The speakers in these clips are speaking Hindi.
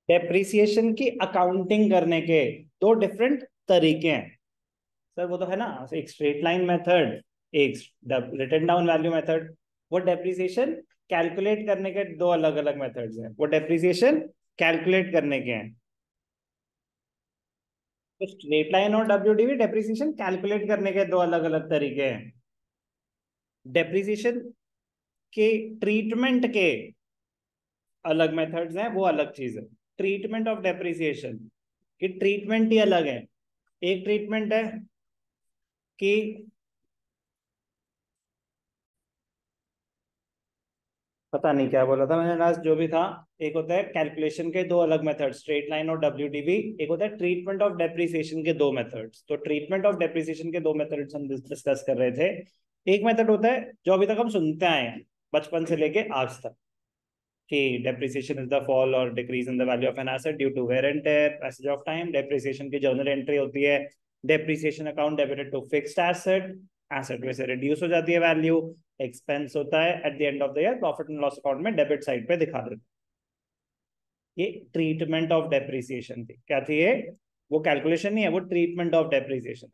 डेप्रिसिएशन की अकाउंटिंग करने के दो डिफरेंट तरीके हैं सर। वो तो है ना, एक स्ट्रेट लाइन मेथड, एक रिटन डाउन वैल्यू मेथड। वो डेप्रिसिएशन कैलकुलेट करने के दो अलग अलग मेथड्स हैं, वो डेप्रिसिएशन कैलकुलेट करने के हैं। तो स्ट्रेट लाइन और डब्ल्यूडीवी डेप्रिसिएशन कैलकुलेट करने के दो अलग अलग तरीके हैं। डेप्रिसिएशन के ट्रीटमेंट के अलग मेथड्स हैं, वो अलग चीज है। ट्रीटमेंट ऑफ डेप्रिसिएशन की ट्रीटमेंट ही अलग है। एक ट्रीटमेंट है कि पता नहीं क्या बोला था मैंने लास्ट, जो भी था। एक होता है कैलकुलेशन के दो अलग मेथड, स्ट्रेट लाइन और डब्ल्यूडीवी। एक होता है ट्रीटमेंट ऑफ डेप्रिसिएशन के दो मेथड्स। तो ट्रीटमेंट ऑफ डेप्रिसिएशन के दो मेथड्स हम डिस्कस कर रहे थे। एक मेथड होता है जो अभी तक हम सुनते आए हैं बचपन से लेके आज तक, कि डेप्रिसिएशन इज द फॉल और decrease in the value of an asset due to wear and tear, passage of time. Depreciation की जर्नल एंट्री होती है, depreciation account debited to fixed asset, asset में से रिड्यूस हो जाती है वैल्यू। एक्सपेंस होता है at the end of the year, profit and loss account में डेबिट साइड पे दिखा देते। ये ट्रीटमेंट ऑफ डेप्रिसिएशन थी। क्या थी ये? वो कैलकुलेशन नहीं है, वो ट्रीटमेंट ऑफ डेप्रिसिएशन।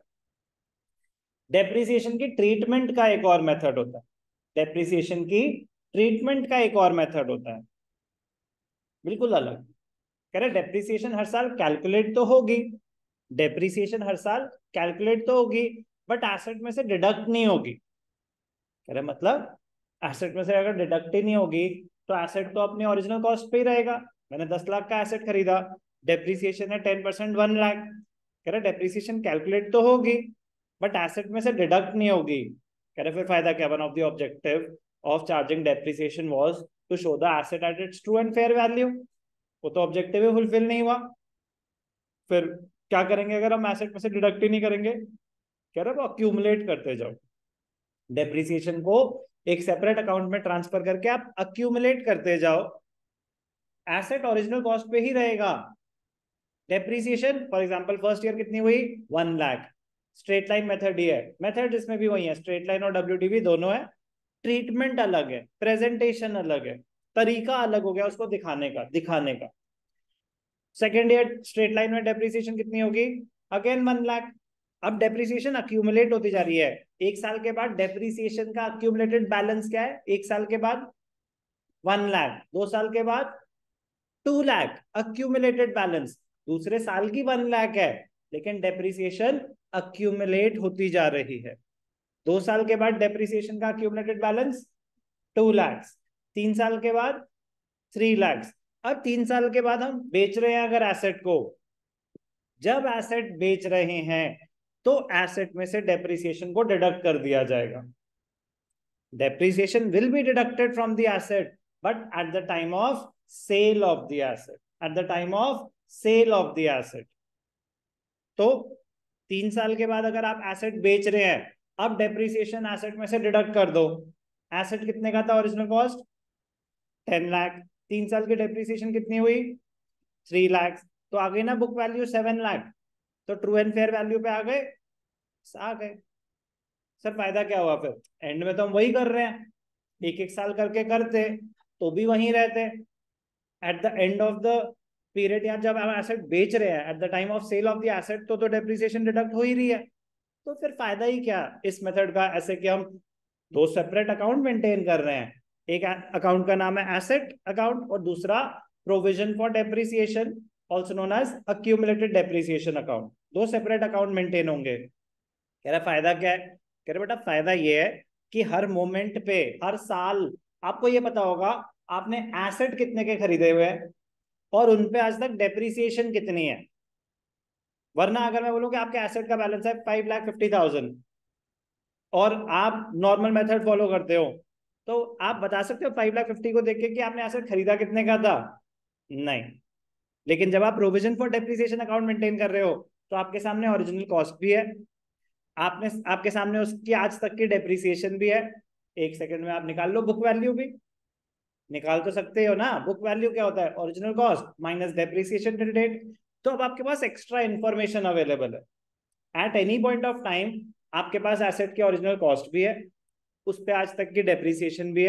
डेप्रिसिएशन की ट्रीटमेंट का एक और मेथड होता है। डेप्रिसिएशन की ट्रीटमेंट का एक और मेथड होता है, बिल्कुल अलग। कह रहे डेप्रिसिएशन हर साल कैलकुलेट तो होगी, डेप्रिसिएशन हर साल कैलकुलेट तो होगी, बट एसेट में से डिडक्ट नहीं होगी। कह रहे मतलब एसेट में से अगर डिडक्ट ही नहीं होगी तो एसेट तो अपनी ओरिजिनल कॉस्ट पे ही रहेगा। मैंने 10 लाख का एसेट खरीदा, डेप्रिसिएशन है 10%, 1 लाख। कह रहे डेप्रिसिएशन कैलकुलेट तो होगी बट एसेट में से डिडक्ट नहीं होगी। कह रहे फिर फायदा क्या? One of the objective of charging depreciation was to show the asset at its true and fair value. वो तो ऑब्जेक्टिव ही फुलफिल नहीं हुआ। फिर क्या करेंगे अगर हम एसेट में से डिडक्ट ही नहीं करेंगे? कह रहे वो अक्यूमुलेट करते जाओ डेप्रिसिएशन को, एक सेपरेट अकाउंट में ट्रांसफर करके आप अक्यूमुलेट करते जाओ, एसेट ओरिजिनल कॉस्ट पे ही रहेगा। Depreciation for example first year कितनी हुई? 1 लाख। स्ट्रेट लाइन मेथड ही है, मेथड इसमें भी वही है, स्ट्रेट लाइन और डब्ल्यूडीवी दोनों है। ट्रीटमेंट अलग है, प्रेजेंटेशन अलग है, तरीका अलग हो गया उसको दिखाने का। सेकेंड ईयर स्ट्रेट लाइन में डेप्रिसिएशन कितनी होगी? अगेन 1 लाख। अब डेप्रिसिएशन अक्यूमुलेट होती जा रही है। एक साल के बाद डेप्रिसिएशन का अक्यूमुलेटेड बैलेंस क्या है? एक साल के बाद 1 लाख, 2 साल के बाद 2 लाख अक्यूमुलेटेड बैलेंस। दूसरे साल की 1 लाख है, लेकिन डेप्रिसिएशन अक्यूमुलेट होती जा रही है। 2 साल के बाद डेप्रिसिएशन का अक्यूमुलेटेड बैलेंस 2 लाख, 3 साल के बाद 3 लाख। अब 3 साल के बाद हम बेच रहे हैं अगर एसेट को, जब एसेट बेच रहे हैं तो एसेट में से डेप्रिसिएशन को डिडक्ट कर दिया जाएगा। Depreciation will be deducted from the asset but at the time of sale of the asset, at the time of sale of the asset. तो 3 साल के बाद अगर आप एसेट बेच रहे हैं, अब डेप्रिसिएशन एसेट में से डिडक्ट कर दो। एसेट कितने का था ओरिजिनल कॉस्ट? 10 लाख। 3 साल की डेप्रिसिएशन कितनी हुई? 3 लाख। तो आ गई ना बुक वैल्यू 7 लाख। तो ट्रू एंड फेयर वैल्यू पे आ गए। सर फायदा क्या हुआ? फिर एंड में तो हम वही कर रहे हैं, एक एक साल करके करते तो भी वहीं रहते। At the end of the period या जब हम एसेट बेच रहे हैं, at the time of sale of the asset, तो डेप्रिसिएशन डिडक्ट हो ही रही है। तो फिर फायदा ही क्या इस मेथड का? ऐसे कि हम दो सेपरेट अकाउंट मेंटेन कर रहे हैं, एक अकाउंट का नाम है एसेट अकाउंट और दूसरा provision for depreciation, also known as accumulated depreciation account. दो सेपरेट अकाउंट मेंटेन होंगे। कह रहा फायदा क्या है? कह रहे बेटा फायदा ये है कि हर मोमेंट पे, हर साल आपको ये पता होगा आपने एसेट कितने के खरीदे हुए हैं और उनपे आज तक डेप्रिसिएशन कितनी है। वरना अगर मैं बोलूं कि आपके एसेट का बैलेंस है 5,50,000 और आप नॉर्मल मेथड फॉलो करते हो, तो आप बता सकते हो 5,50,000 को देख के कि आपने एसेट खरीदा कितने का था? नहीं। लेकिन जब आप provision for depreciation account maintain कर रहे हो तो आपके सामने ओरिजिनल कॉस्ट भी है, आपने आपके सामने उसकी आज तक की डेप्रिसिएशन भी है। एक सेकंड में आप निकाल लो बुक वैल्यू भी, निकाल तो सकते हो ना। बुक वैल्यू क्या होता है? Original cost minus depreciation till date. तो अब आपके पास एक्स्ट्रा इंफॉर्मेशन अवेलेबल है। At any point of time आपके पास एसेट की ओरिजिनल कॉस्ट भी है, उस पे आज तक की डेप्रिसिएशन भी है,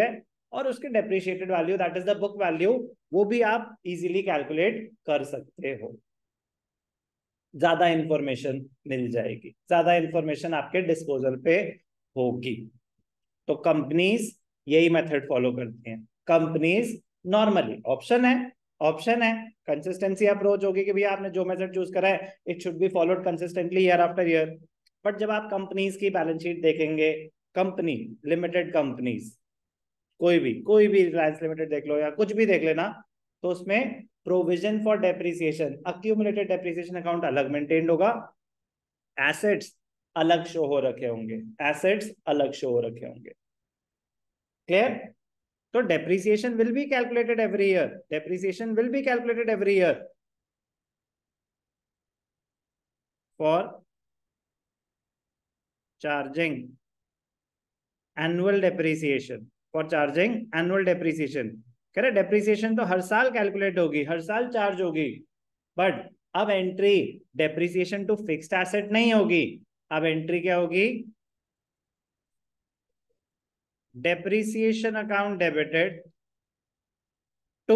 और उसके depreciated value that is the book value, वो भी आप इजीली कैलकुलेट कर सकते हो। ज्यादा इंफॉर्मेशन मिल जाएगी, ज्यादा इंफॉर्मेशन आपके डिस्पोजल पे होगी। तो कंपनीज यही मेथड फॉलो करती हैं। कंपनीज नॉर्मली ऑप्शन है कंसिस्टेंसी अप्रोच होगी कि भैया आपने जो मेथड चूज करा है it should be followed consistently year after year. But जब आप कंपनीज की बैलेंस शीट देखेंगे, कंपनी लिमिटेड कंपनीज, कोई भी रिलायंस लिमिटेड देख लो या कुछ भी देख लेना, तो उसमें provision for depreciation, accumulated depreciation account अलग मेंटेन्ड होगा, एसेट्स अलग शो हो रखे होंगे, एसेट्स अलग शो हो रखे होंगे। क्लियर? तो depreciation will be calculated every year, depreciation will be calculated every year for charging annual depreciation, for charging annual depreciation. कह रहे डेप्रिसिएशन तो हर साल कैलकुलेट होगी, हर साल चार्ज होगी, बट अब entry depreciation to fixed asset नहीं होगी। अब एंट्री क्या होगी? Depreciation account debited to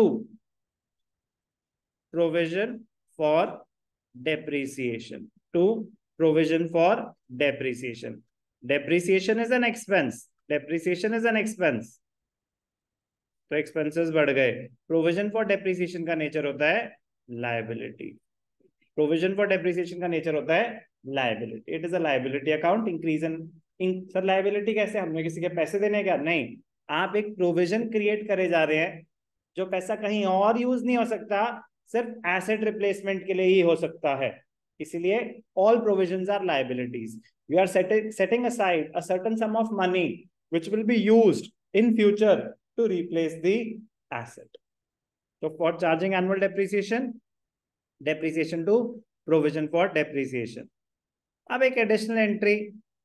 provision for depreciation, to provision for depreciation. Depreciation is an expense, depreciation is an expense, तो एक्सपेंसेस बढ़ गए। प्रोविजन फॉर डेप्रिसिएशन का नेचर होता है लायबिलिटी, प्रोविजन फॉर डेप्रिसिएशन का नेचर होता है liability, it is a liability account. Increase in sir liability कैसे? हमने किसी के पैसे देने का नहीं, आप एक प्रोविजन क्रिएट करे जा रहे हैं जो पैसा कहीं और यूज नहीं हो सकता, सिर्फ एसेट रिप्लेसमेंट के लिए ही हो सकता है। इसलिए all provisions are liabilities. You are setting aside a certain sum of money which will be used in future to replace the asset. So for charging annual depreciation, depreciation to provision for depreciation. अब एक additional entry,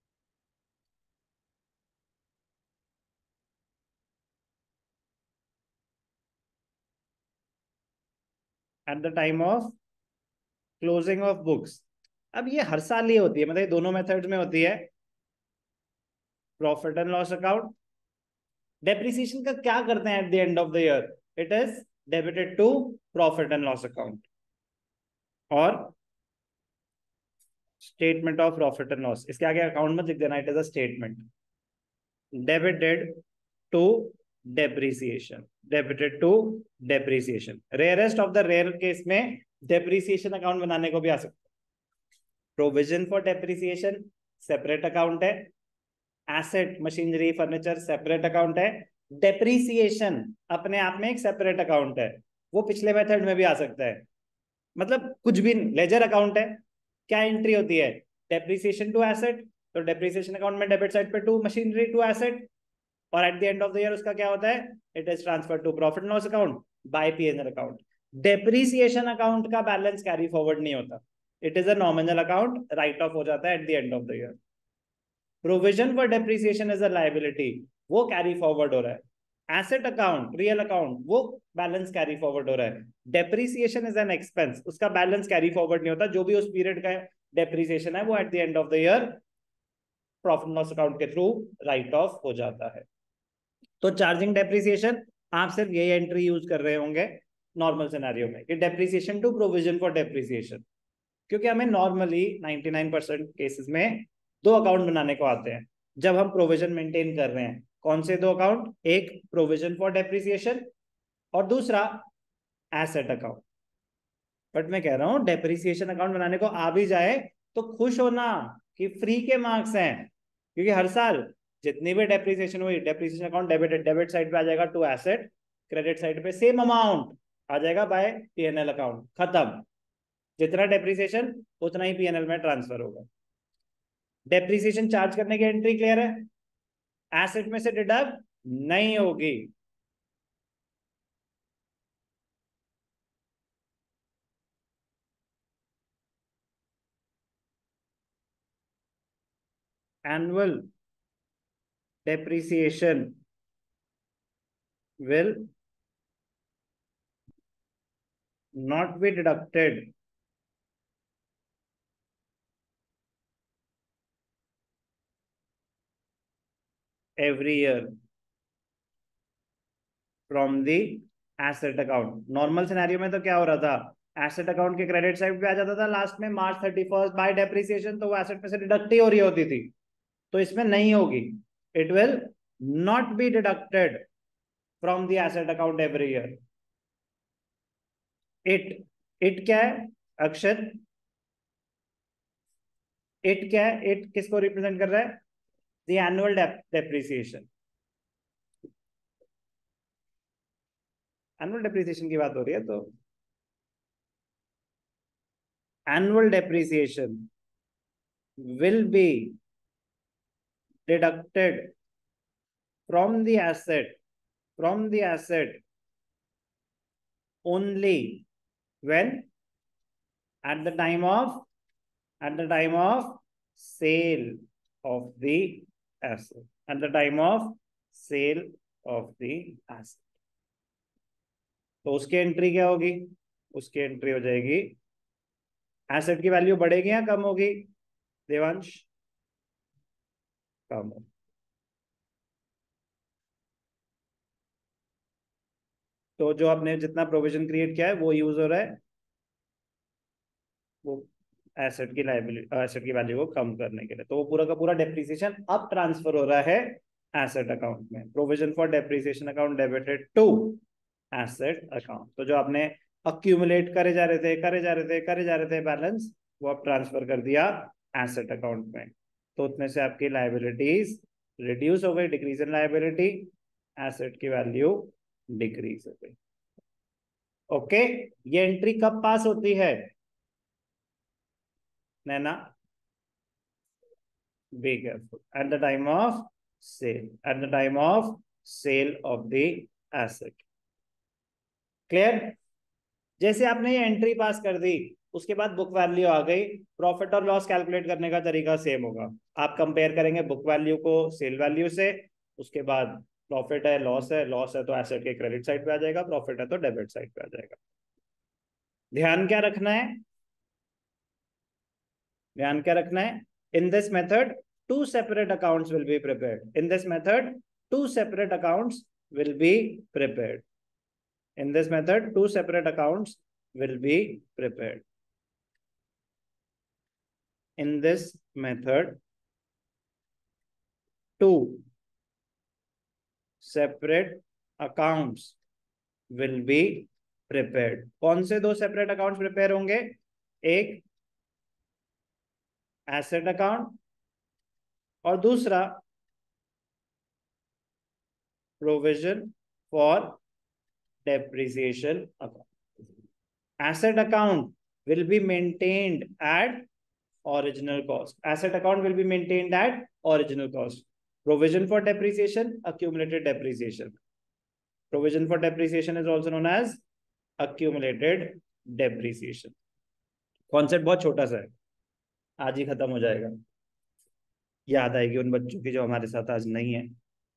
at the time of closing of books. अब ये हर साल ही होती है, मतलब ये दोनों मेथड्स में होती है। Profit and loss account, depreciation का क्या करते हैं at the end of the year? It is debited to profit and loss account और statement of profit and loss. इसके आगे अकाउंट में लिख देना, it is a statement. Debited to depreciation, debited to depreciation. Rarest of the rare case में डेप्रिसिएशन अकाउंट बनाने को भी आ सकता है। Provision for depreciation separate account है, asset machinery furniture separate account है, डेप्रिसिएशन अपने आप में एक सेपरेट अकाउंट है, वो पिछले मेथड में भी आ सकता है। मतलब कुछ भी लेजर अकाउंट है, क्या एंट्री होती है? डेप्रिसिएशन टू एसेट, तो डेप्रिसिएशन अकाउंट में डेबिट साइड पे टू मशीनरी टू एसेट, और at the end of the year उसका क्या होता है? It is transfer to profit loss account by PNL account. Depreciation account का बैलेंस कैरी फॉरवर्ड नहीं होता, it is a nominal account, write off हो जाता है at the end of the year. Provision for depreciation is a liability, वो कैरी फॉरवर्ड हो रहा है। एसेट अकाउंट रियल अकाउंट वो बैलेंस कैरी फॉरवर्ड हो रहा है। डेप्रिसिएशन इज एन एक्सपेंस, उसका बैलेंस कैरी फॉरवर्ड नहीं होता, जो भी उस पीरियड का डेप्रिसिएशन है वो at the end of the year profit loss account के थ्रू राइट ऑफ हो जाता है। तो चार्जिंग डेप्रिसिएशन आप सिर्फ यही एंट्री यूज कर रहे होंगे नॉर्मल सिनेरियो में कि depreciation to provision for depreciation, क्योंकि हमें नॉर्मली 99% केसेस में दो अकाउंट बनाने को आते हैं जब हम प्रोविजन मेंटेन कर रहे हैं। कौन से दो अकाउंट? एक प्रोविजन फॉर डेप्रिसिएशन और दूसरा एसेट अकाउंट। बट मैं कह रहा हूं डेप्रिसिएशन अकाउंट बनाने को आ भी जाए तो खुश होना कि फ्री के मार्क्स हैं, क्योंकि हर साल जितनी भी डेप्रिसिएशन हुई, depreciation account debit debit side पे आ जाएगा टू एसेट, क्रेडिट साइड पे सेम अमाउंट आ जाएगा बाय पीएनएल अकाउंट, खत्म। जितना डेप्रिसिएशन उतना ही पीएनएल में ट्रांसफर होगा। डेप्रिसिएशन चार्ज करने की एंट्री क्लियर है, एसेट में से डिडक्ट नहीं होगी। Annual depreciation will not be deducted every year from the asset account. Normal scenario में तो क्या हो रहा था, एसेट अकाउंट के क्रेडिट साइड पे आ जाता था लास्ट में मार्च 31 बाय डेप्रिसिएशन, तो वो एसेट में से डिडक्ट ही हो रही होती थी। तो इसमें नहीं होगी, it will not be deducted from the asset account every year. It क्या है अक्षर, इट क्या है, इट किसको रिप्रेजेंट कर रहा है, the annual depreciation. Annual depreciation की बात हो रही है, तो annual depreciation will be deducted from the asset only when at the time of sale of the asset, at the time of sale of the asset। तो उसकी एंट्री क्या होगी, उसकी एंट्री हो जाएगी, एसेट की वैल्यू बढ़ेगी या कम होगी देवांश, कम होगी। तो जो आपने जितना प्रोविजन क्रिएट किया है वो यूज हो रहा है, वो एसेट की लायबिलिटी, एसेट की वैल्यू को कम करने के लिए। तो वो पूरा का पूरा डेप्रिसिएशन अब ट्रांसफर हो रहा है एसेट अकाउंट में। Provision for depreciation account debited to asset account. तो जो आपने अक्यूमुलेट करे जा रहे थे बैलेंस, वो अब ट्रांसफर कर दिया एसेट अकाउंट में। तो उतने से आपकी लायबिलिटीज रिड्यूस हो गई, डिक्रीज इन लायबिलिटी, एसेट की वैल्यू डिक्रीज हो गई। ओके, ये एंट्री कब पास होती है Naina, be careful, at the time of sale, at the time of sale of the asset। Clear, जैसे आपने ये एंट्री पास कर दी, उसके बाद बुक वैल्यू आ गई, प्रॉफिट और लॉस कैलकुलेट करने का तरीका सेम होगा। आप कंपेयर करेंगे बुक वैल्यू को सेल वैल्यू से, उसके बाद प्रॉफिट है लॉस है, लॉस है तो एसेट के क्रेडिट साइड पे आ जाएगा, प्रॉफिट है तो डेबिट साइड पे आ जाएगा। ध्यान क्या रखना है, ध्यान क्या रखना है, in this method two separate accounts will be prepared. In this method, two separate accounts will be prepared. In this method, two separate accounts will be prepared. In this method, two separate accounts will be prepared. कौन से दो separate accounts prepare होंगे, एक asset account और दूसरा provision for depreciation account। Asset account will be maintained at original cost. Asset account will be maintained at original cost. Provision for depreciation, accumulated depreciation. Provision for depreciation is also known as accumulated depreciation। Concept बहुत छोटा सा है, आज ही खत्म हो जाएगा, याद आएगी उन बच्चों की जो हमारे साथ आज नहीं है।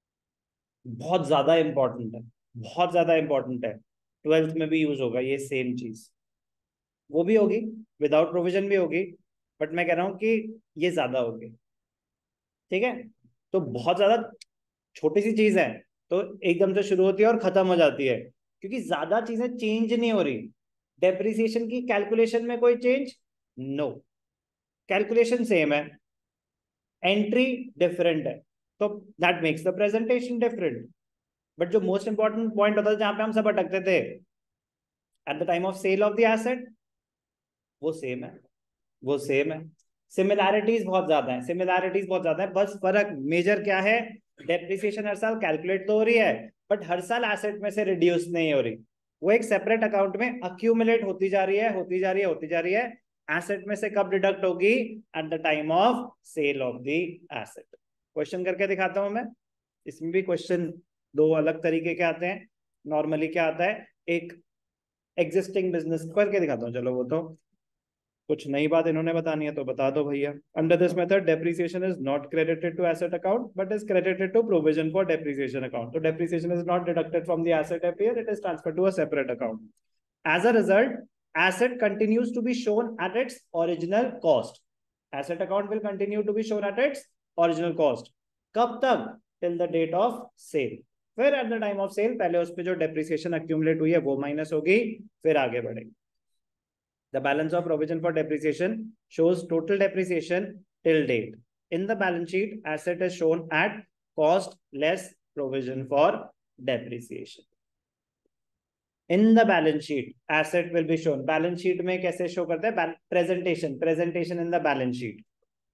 बहुत ज्यादा इंपॉर्टेंट है, बहुत ज्यादा इंपॉर्टेंट है, 12th में भी यूज होगा ये सेम चीज, वो भी होगी विदाउट प्रोविजन भी होगी, बट मैं कह रहा हूं कि ये ज्यादा होगी। ठीक है, तो बहुत ज्यादा छोटी सी चीज है, तो एकदम से शुरू होती है और खत्म हो जाती है, क्योंकि ज्यादा चीजें चेंज नहीं हो रही। डेप्रिसिएशन की कैलकुलेशन में कोई चेंज नो, कैलकुलेशन सेम है, एंट्री डिफरेंट है, तो that makes the presentation different. But जो मोस्ट इंपॉर्टेंट पॉइंट होता है जहां पे हम सब अटकते थे, at the time of sale of the asset, वो सेम है, वो सेम है। सिमिलैरिटीज बहुत ज्यादा है, सिमिलैरिटीज बहुत ज्यादा है, बस फर्क मेजर क्या है, डेप्रिसिएशन हर साल कैलकुलेट तो हो रही है, बट हर साल एसेट में से रिड्यूस नहीं हो रही, वो एक सेपरेट अकाउंट में अक्यूमुलेट होती जा रही है, होती जा रही है, होती जा रही है। एसेट में से कब डिडक्ट होगी, at the time of sale of the asset. Question करके दिखाता हूं मैं, इसमें भी क्वेश्चन दो अलग तरीके के आते हैं। नॉर्मली क्या आता है, एक एग्जिस्टिंग बिजनेस करके दिखाता हूँ, चलो वो तो कुछ नई बात इन्होंने बतानी है तो बता दो भैया। Under this method depreciation is not credited to asset account but is credited to provision for depreciation account. तो depreciation is not deducted from the asset every year, it is transferred to a separate account. As a result, asset continues to be shown at its original cost. Asset account will continue to be shown at its original cost. कब तक, till the date of sale, फिर at the time of sale पहले उस पर जो डेप्रिसिएशन अक्यूमुलेट हुई है वो माइनस होगी, फिर आगे बढ़ेगी. The balance of provision for depreciation shows total depreciation till date. In the balance sheet, asset is shown at cost less provision for depreciation. In the balance sheet, asset will be shown. Balance sheet में कैसे show करते हैं? Presentation in the balance sheet.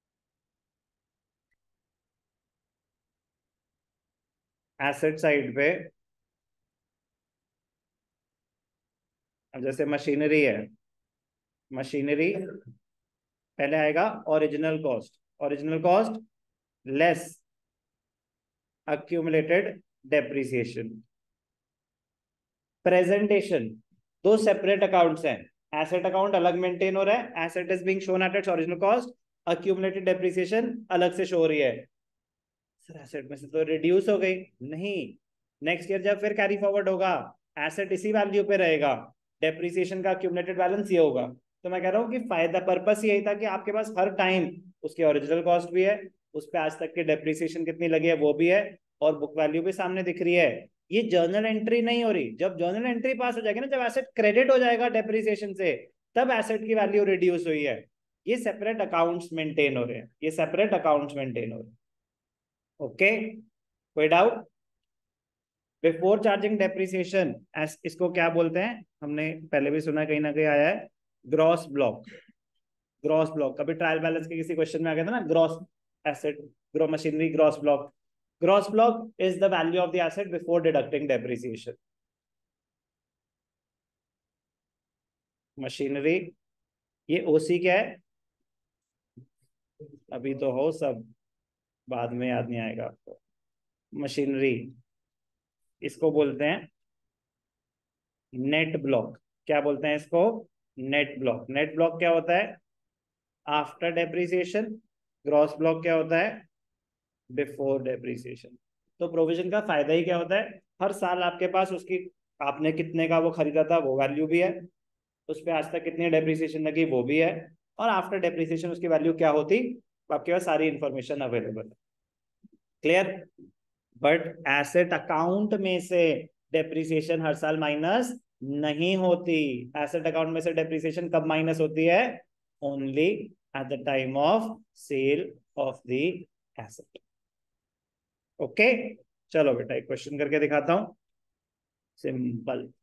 Asset side पे अब जैसे मशीनरी है, मशीनरी पहले आएगा original cost less accumulated depreciation. Presentation दो सेपरेट अकाउंट्स हैं. एसेट अकाउंट अलग मेंटेन हो रहा है, asset is being shown at its original cost, accumulated depreciation अलग से शो हो रही है. सर एसेट में से तो रिड्यूस हो गई. नहीं, नेक्स्ट ईयर जब फिर कैरी फॉरवर्ड होगा एसेट इसी वैल्यू पे रहेगा, डेप्रिसिएशन का अक्यूमुलेटेड बैलेंस ये होगा. तो मैं कह रहा हूँ कि फायदा पर्पस यही था कि आपके पास हर टाइम उसकी ओरिजिनल कॉस्ट भी है, उस पर आज तक की डेप्रिसिएशन कितनी लगी है वो भी है, और बुक वैल्यू भी सामने दिख रही है. ये जर्नल एंट्री नहीं हो रही. जब जर्नल एंट्री पास हो जाएगी ना, जब एसेट क्रेडिट हो जाएगा डेप्रिसिएशन से, तब एसेट की वैल्यू रिड्यूस हुई है. ये सेपरेट अकाउंट्स मेंटेन हो रहे हैं, ये सेपरेट अकाउंट्स मेंटेन हो रहे हैं. ओके, कोई डाउट? बिफोर चार्जिंग डेप्रिसिएशन इसको क्या बोलते हैं? हमने पहले भी सुना, कहीं ना कहीं आया है, ग्रॉस ब्लॉक. ग्रॉस ब्लॉक कभी ट्रायल बैलेंस के किसी क्वेश्चन में आ गया था ना, gross asset, gross machinery gross block. Gross block is the value of the asset before deducting depreciation. Machinery, ये ओसी क्या है? अभी तो हो सब, बाद में याद नहीं आएगा आपको. मशीनरी, इसको बोलते हैं नेट ब्लॉक. क्या बोलते हैं इसको? Net block. नेट ब्लॉक क्या होता है? After depreciation. ग्रॉस ब्लॉक क्या होता है? Before depreciation. तो प्रोविजन का फायदा ही क्या होता है? हर साल आपके पास उसकी, आपने कितने का वो खरीदा था वो वैल्यू भी है, उस पर आज तक कितनी डेप्रिसिएशन लगी वो भी है, और आफ्टर डेप्रिसिएशन उसकी वैल्यू क्या होती, आपके पास सारी इंफॉर्मेशन अवेलेबल है. क्लियर? बट एसेट अकाउंट में से डेप्रिसिएशन हर साल माइनस नहीं होती. एसेट अकाउंट में से डेप्रिसिएशन कब माइनस होती है? Only at the time of sale of the asset. Okay, चलो बेटा एक क्वेश्चन करके दिखाता हूं, सिंपल.